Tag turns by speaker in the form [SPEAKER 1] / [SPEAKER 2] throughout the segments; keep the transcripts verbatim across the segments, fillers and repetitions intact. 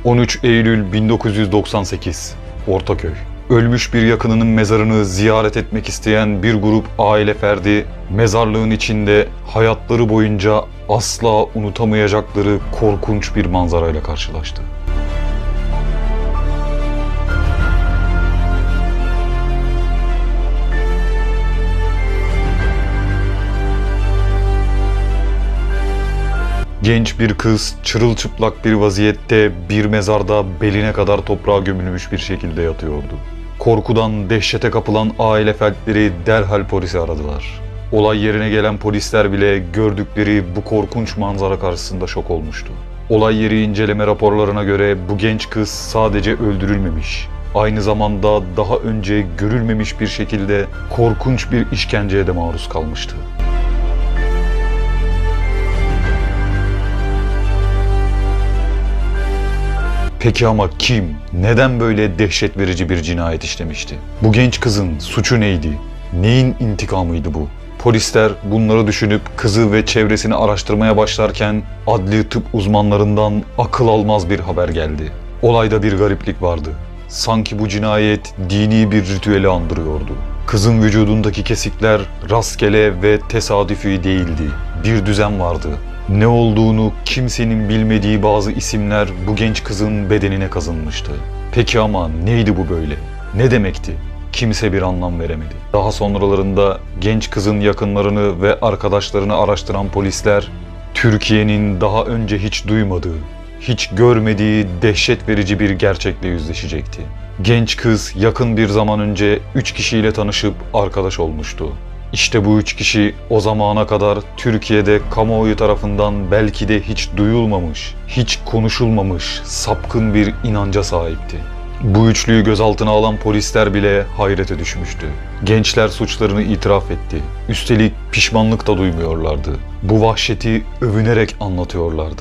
[SPEAKER 1] on üç Eylül bin dokuz yüz doksan sekiz, Ortaköy. Ölmüş bir yakınının mezarını ziyaret etmek isteyen bir grup aile ferdi, mezarlığın içinde hayatları boyunca asla unutamayacakları korkunç bir manzarayla karşılaştı. Genç bir kız çırılçıplak bir vaziyette bir mezarda beline kadar toprağa gömülmüş bir şekilde yatıyordu. Korkudan dehşete kapılan aile fertleri derhal polisi aradılar. Olay yerine gelen polisler bile gördükleri bu korkunç manzara karşısında şok olmuştu. Olay yeri inceleme raporlarına göre bu genç kız sadece öldürülmemiş, aynı zamanda daha önce görülmemiş bir şekilde korkunç bir işkenceye de maruz kalmıştı. Peki ama kim, neden böyle dehşet verici bir cinayet işlemişti? Bu genç kızın suçu neydi? Neyin intikamıydı bu? Polisler bunları düşünüp kızı ve çevresini araştırmaya başlarken adli tıp uzmanlarından akıl almaz bir haber geldi. Olayda bir gariplik vardı. Sanki bu cinayet dini bir ritüeli andırıyordu. Kızın vücudundaki kesikler rastgele ve tesadüfi değildi. Bir düzen vardı. Ne olduğunu kimsenin bilmediği bazı isimler bu genç kızın bedenine kazınmıştı. Peki ama neydi bu böyle? Ne demekti? Kimse bir anlam veremedi. Daha sonralarında genç kızın yakınlarını ve arkadaşlarını araştıran polisler, Türkiye'nin daha önce hiç duymadığı, hiç görmediği dehşet verici bir gerçekle yüzleşecekti. Genç kız yakın bir zaman önce üç kişiyle tanışıp arkadaş olmuştu. İşte bu üç kişi o zamana kadar Türkiye'de kamuoyu tarafından belki de hiç duyulmamış, hiç konuşulmamış sapkın bir inanca sahipti. Bu üçlüyü gözaltına alan polisler bile hayrete düşmüştü. Gençler suçlarını itiraf etti. Üstelik pişmanlık da duymuyorlardı. Bu vahşeti övünerek anlatıyorlardı.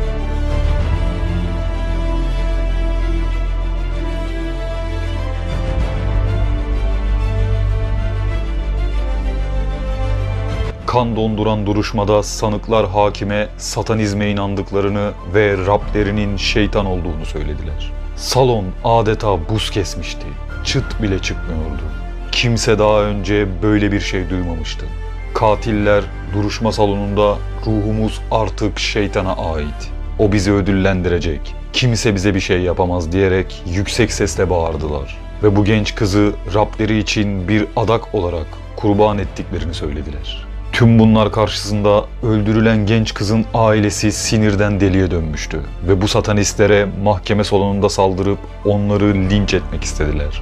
[SPEAKER 1] Kan donduran duruşmada sanıklar hakime satanizme inandıklarını ve Rablerinin şeytan olduğunu söylediler. Salon adeta buz kesmişti. Çıt bile çıkmıyordu. Kimse daha önce böyle bir şey duymamıştı. Katiller duruşma salonunda ruhumuz artık şeytana ait. O bizi ödüllendirecek. Kimse bize bir şey yapamaz diyerek yüksek sesle bağırdılar. Ve bu genç kızı Rableri için bir adak olarak kurban ettiklerini söylediler. Tüm bunlar karşısında öldürülen genç kızın ailesi sinirden deliye dönmüştü ve bu satanistlere mahkeme salonunda saldırıp onları linç etmek istediler.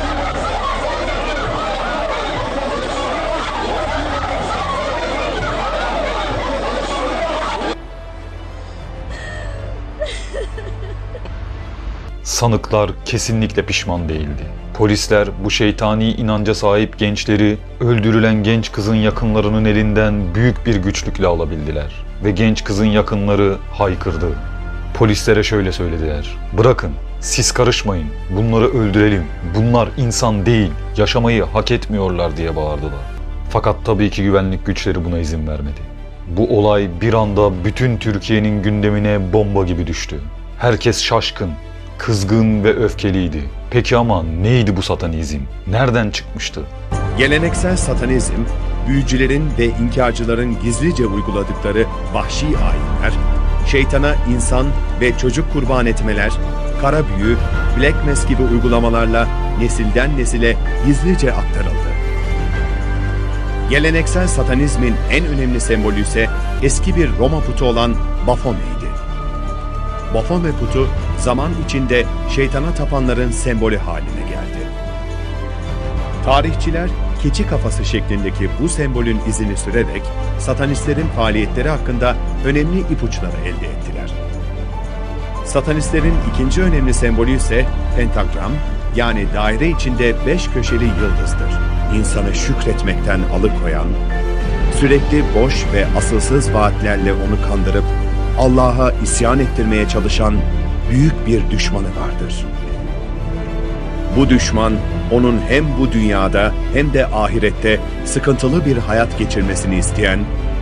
[SPEAKER 1] Sanıklar kesinlikle pişman değildi. Polisler bu şeytani inanca sahip gençleri öldürülen genç kızın yakınlarının elinden büyük bir güçlükle alabildiler. Ve genç kızın yakınları haykırdı. Polislere şöyle söylediler: "Bırakın, siz karışmayın, bunları öldürelim, bunlar insan değil, yaşamayı hak etmiyorlar" diye bağırdılar. Fakat tabii ki güvenlik güçleri buna izin vermedi. Bu olay bir anda bütün Türkiye'nin gündemine bomba gibi düştü. Herkes şaşkın, kızgın ve öfkeliydi. Peki ama neydi bu satanizm? Nereden çıkmıştı?
[SPEAKER 2] Geleneksel satanizm, büyücülerin ve inkarcıların gizlice uyguladıkları vahşi ayinler, şeytana insan ve çocuk kurban etmeler, kara büyü, black mass gibi uygulamalarla nesilden nesile gizlice aktarıldı. Geleneksel satanizmin en önemli sembolü ise eski bir Roma putu olan Baphomet'ydi. Baphomet putu zaman içinde şeytana tapanların sembolü haline geldi. Tarihçiler keçi kafası şeklindeki bu sembolün izini sürerek satanistlerin faaliyetleri hakkında önemli ipuçları elde ettiler. Satanistlerin ikinci önemli sembolü ise pentagram, yani daire içinde beş köşeli yıldızdır. İnsanı şükretmekten alıkoyan, sürekli boş ve asılsız vaatlerle onu kandırıp Allah'a isyan ettirmeye çalışan büyük bir düşmanı vardır. Bu düşman, onun hem bu dünyada hem de ahirette sıkıntılı bir hayat geçirmesini isteyen,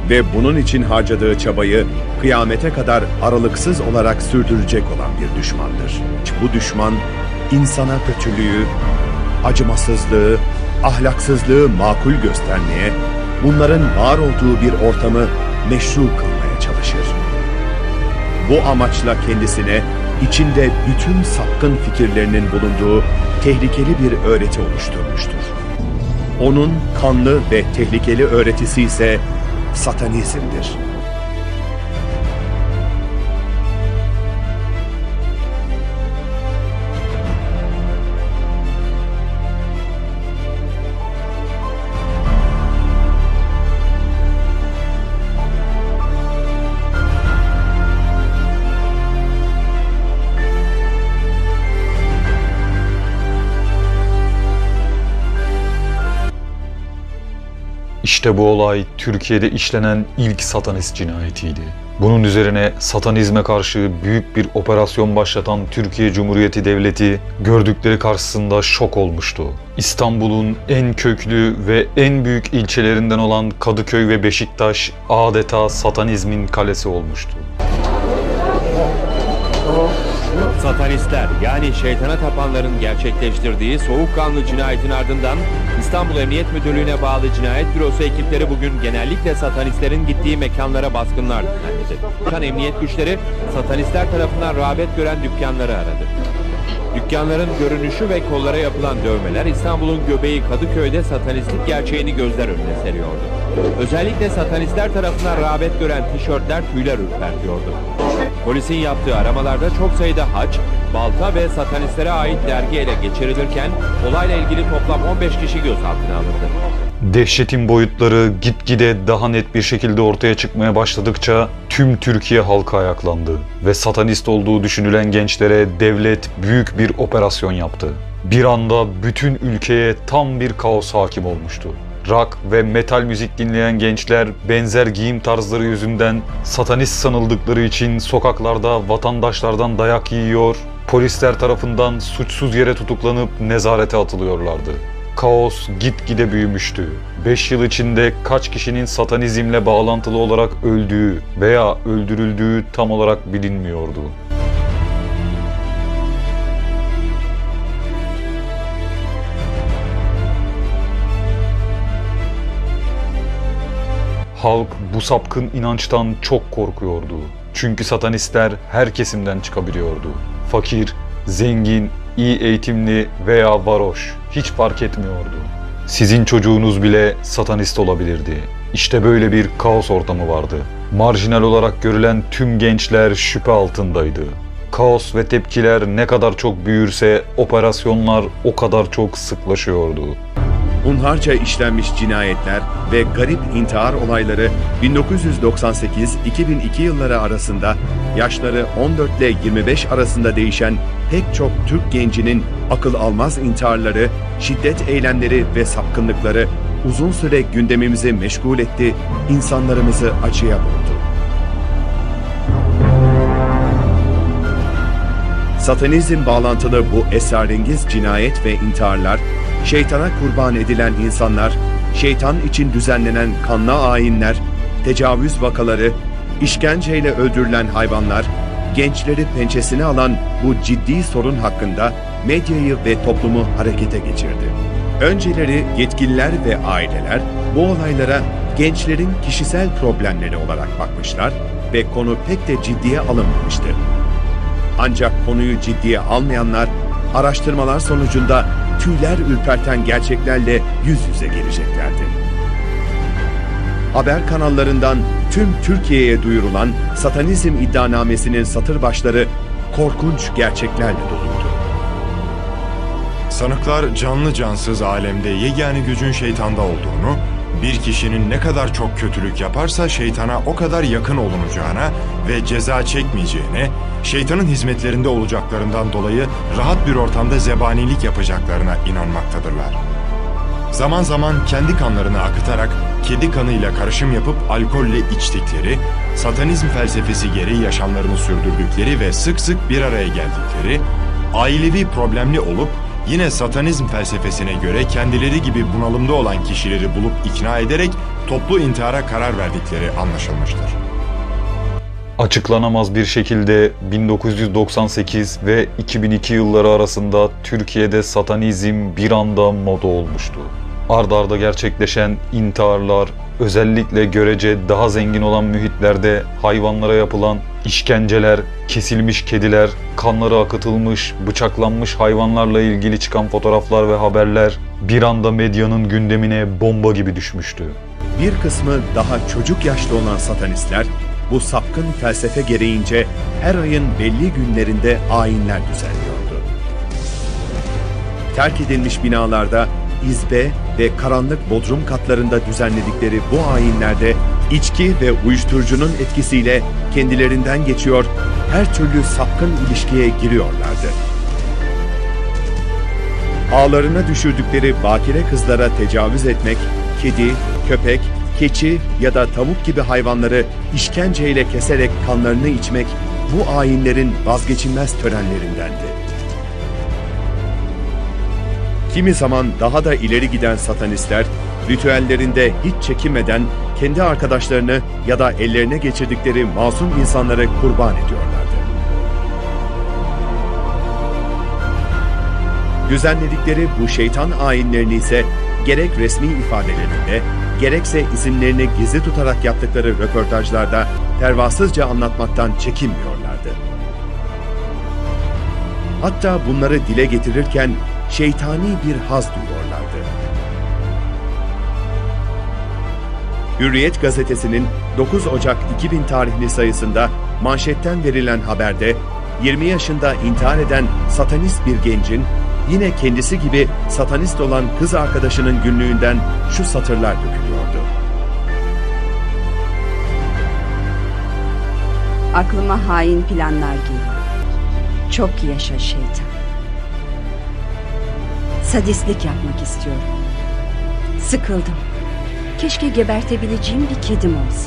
[SPEAKER 2] ve bunun için harcadığı çabayı kıyamete kadar aralıksız olarak sürdürecek olan bir düşmandır. Bu düşman, insana kötülüğü, acımasızlığı, ahlaksızlığı makul göstermeye, bunların var olduğu bir ortamı meşru kılmaya çalışır. Bu amaçla kendisine içinde bütün sapkın fikirlerinin bulunduğu tehlikeli bir öğreti oluşturmuştur. Onun kanlı ve tehlikeli öğretisi ise satanizmdir.
[SPEAKER 1] İşte bu olay Türkiye'de işlenen ilk satanist cinayetiydi. Bunun üzerine satanizme karşı büyük bir operasyon başlatan Türkiye Cumhuriyeti Devleti gördükleri karşısında şok olmuştu. İstanbul'un en köklü ve en büyük ilçelerinden olan Kadıköy ve Beşiktaş adeta satanizmin kalesi olmuştu.
[SPEAKER 3] Satanistler yani şeytana tapanların gerçekleştirdiği soğukkanlı cinayetin ardından İstanbul Emniyet Müdürlüğü'ne bağlı cinayet bürosu ekipleri bugün genellikle satanistlerin gittiği mekanlara baskınlar düzenledi. Emniyet güçleri satanistler tarafından rağbet gören dükkanları aradı. Dükkanların görünüşü ve kollara yapılan dövmeler İstanbul'un göbeği Kadıköy'de satanistlik gerçeğini gözler önüne seriyordu. Özellikle satanistler tarafından rağbet gören tişörtler tüyler ürpertiyordu. Polisin yaptığı aramalarda çok sayıda haç, balta ve satanistlere ait dergi ele geçirilirken olayla ilgili toplam on beş kişi gözaltına alındı.
[SPEAKER 1] Dehşetin boyutları gitgide daha net bir şekilde ortaya çıkmaya başladıkça tüm Türkiye halkı ayaklandı ve satanist olduğu düşünülen gençlere devlet büyük bir operasyon yaptı. Bir anda bütün ülkeye tam bir kaos hakim olmuştu. Rock ve metal müzik dinleyen gençler benzer giyim tarzları yüzünden satanist sanıldıkları için sokaklarda vatandaşlardan dayak yiyor, polisler tarafından suçsuz yere tutuklanıp nezarete atılıyorlardı. Kaos gitgide büyümüştü. beş yıl içinde kaç kişinin satanizmle bağlantılı olarak öldüğü veya öldürüldüğü tam olarak bilinmiyordu. Halk bu sapkın inançtan çok korkuyordu. Çünkü satanistler her kesimden çıkabiliyordu. Fakir, zengin, iyi eğitimli veya varoş hiç fark etmiyordu. Sizin çocuğunuz bile satanist olabilirdi. İşte böyle bir kaos ortamı vardı. Marjinal olarak görülen tüm gençler şüphe altındaydı. Kaos ve tepkiler ne kadar çok büyürse operasyonlar o kadar çok sıklaşıyordu.
[SPEAKER 2] Hunharca işlenmiş cinayetler ve garip intihar olayları bin dokuz yüz doksan sekiz iki bin iki yılları arasında yaşları on dört ile yirmi beş arasında değişen pek çok Türk gencinin akıl almaz intiharları, şiddet eylemleri ve sapkınlıkları uzun süre gündemimizi meşgul etti, insanlarımızı acıya boğdu. Satanizm bağlantılı bu esrarengiz cinayet ve intiharlar, şeytana kurban edilen insanlar, şeytan için düzenlenen kanlı ayinler, tecavüz vakaları, işkenceyle öldürülen hayvanlar, gençleri pençesine alan bu ciddi sorun hakkında medyayı ve toplumu harekete geçirdi. Önceleri yetkililer ve aileler bu olaylara gençlerin kişisel problemleri olarak bakmışlar ve konu pek de ciddiye alınmamıştı. Ancak konuyu ciddiye almayanlar, araştırmalar sonucunda tüyler ürperten gerçeklerle yüz yüze geleceklerdi. Haber kanallarından tüm Türkiye'ye duyurulan satanizm iddianamesinin satır başları korkunç gerçeklerle doluydu.
[SPEAKER 4] Sanıklar canlı cansız alemde yegane gücün şeytanda olduğunu, bir kişinin ne kadar çok kötülük yaparsa şeytana o kadar yakın olunacağına ve ceza çekmeyeceğine, şeytanın hizmetlerinde olacaklarından dolayı rahat bir ortamda zebanilik yapacaklarına inanmaktadırlar. Zaman zaman kendi kanlarını akıtarak kedi kanıyla karışım yapıp alkolle içtikleri, satanizm felsefesi gereği yaşamlarını sürdürdükleri ve sık sık bir araya geldikleri, ailevi problemli olup yine satanizm felsefesine göre kendileri gibi bunalımda olan kişileri bulup ikna ederek toplu intihara karar verdikleri anlaşılmıştır.
[SPEAKER 1] Açıklanamaz bir şekilde bin dokuz yüz doksan sekiz ve iki bin iki yılları arasında Türkiye'de satanizm bir anda moda olmuştu. Ard arda gerçekleşen intiharlar, özellikle görece daha zengin olan mühitlerde hayvanlara yapılan işkenceler, kesilmiş kediler, kanları akıtılmış, bıçaklanmış hayvanlarla ilgili çıkan fotoğraflar ve haberler bir anda medyanın gündemine bomba gibi düşmüştü.
[SPEAKER 2] Bir kısmı daha çocuk yaşta olan satanistler, bu sapkın felsefe gereğince her ayın belli günlerinde ayinler düzenliyordu. Terk edilmiş binalarda, izbe ve karanlık bodrum katlarında düzenledikleri bu ayinlerde içki ve uyuşturucunun etkisiyle kendilerinden geçiyor, her türlü sapkın ilişkiye giriyorlardı. Ağlarına düşürdükleri bakire kızlara tecavüz etmek, kedi, köpek, keçi ya da tavuk gibi hayvanları işkenceyle keserek kanlarını içmek bu ayinlerin vazgeçilmez törenlerindendi. Kimi zaman daha da ileri giden satanistler, ritüellerinde hiç çekinmeden kendi arkadaşlarını ya da ellerine geçirdikleri masum insanları kurban ediyorlardı. Düzenledikleri bu şeytan ayinlerini ise gerek resmi ifadelerinde, gerekse isimlerini gizli tutarak yaptıkları röportajlarda pervasızca anlatmaktan çekinmiyorlardı. Hatta bunları dile getirirken şeytani bir haz duyuyorlardı. Hürriyet gazetesinin dokuz Ocak iki bin tarihli sayısında manşetten verilen haberde yirmi yaşında intihar eden satanist bir gencin yine kendisi gibi satanist olan kız arkadaşının günlüğünden şu satırlar dökülüyordu.
[SPEAKER 5] Aklıma hain planlar geliyor. Çok yaşa şeytan. Sadistlik yapmak istiyorum. Sıkıldım. Keşke gebertebileceğim bir kedim olsa.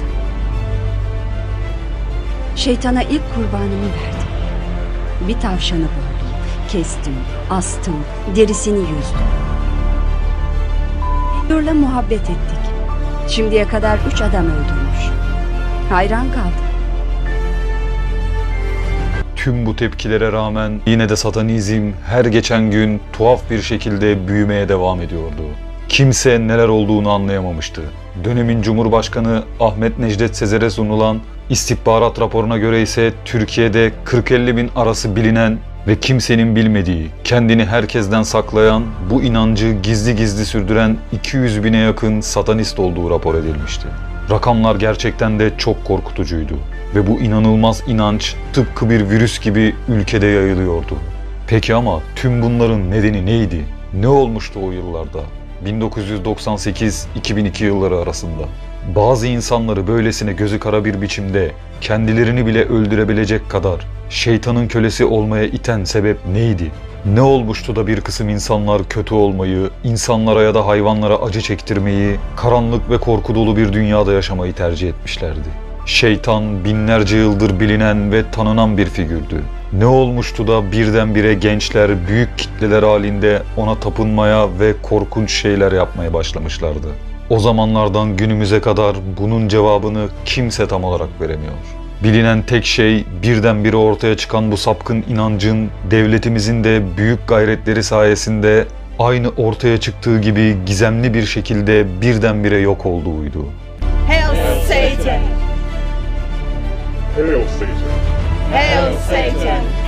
[SPEAKER 5] Şeytana ilk kurbanımı verdim. Bir tavşanı buldum. Kestim, astım, derisini yüzdüm. Pedro'la muhabbet ettik. Şimdiye kadar üç adam öldürmüş. Hayran kaldım.
[SPEAKER 1] Tüm bu tepkilere rağmen yine de satanizm her geçen gün tuhaf bir şekilde büyümeye devam ediyordu. Kimse neler olduğunu anlayamamıştı. Dönemin Cumhurbaşkanı Ahmet Necdet Sezer'e sunulan istihbarat raporuna göre ise Türkiye'de kırk elli bin arası bilinen ve kimsenin bilmediği, kendini herkesten saklayan, bu inancı gizli gizli sürdüren iki yüz bine yakın satanist olduğu rapor edilmişti. Rakamlar gerçekten de çok korkutucuydu ve bu inanılmaz inanç tıpkı bir virüs gibi ülkede yayılıyordu. Peki ama tüm bunların nedeni neydi? Ne olmuştu o yıllarda? bin dokuz yüz doksan sekiz iki bin iki yılları arasında. Bazı insanları böylesine gözü kara bir biçimde kendilerini bile öldürebilecek kadar şeytanın kölesi olmaya iten sebep neydi? Ne olmuştu da bir kısım insanlar kötü olmayı, insanlara ya da hayvanlara acı çektirmeyi, karanlık ve korku dolu bir dünyada yaşamayı tercih etmişlerdi? Şeytan binlerce yıldır bilinen ve tanınan bir figürdü. Ne olmuştu da birdenbire gençler büyük kitleler halinde ona tapınmaya ve korkunç şeyler yapmaya başlamışlardı? O zamanlardan günümüze kadar bunun cevabını kimse tam olarak veremiyor. Bilinen tek şey birdenbire ortaya çıkan bu sapkın inancın devletimizin de büyük gayretleri sayesinde aynı ortaya çıktığı gibi gizemli bir şekilde birdenbire yok olduğuydu.
[SPEAKER 6] Hail Satan!
[SPEAKER 7] Hail Satan!
[SPEAKER 6] Hail Satan!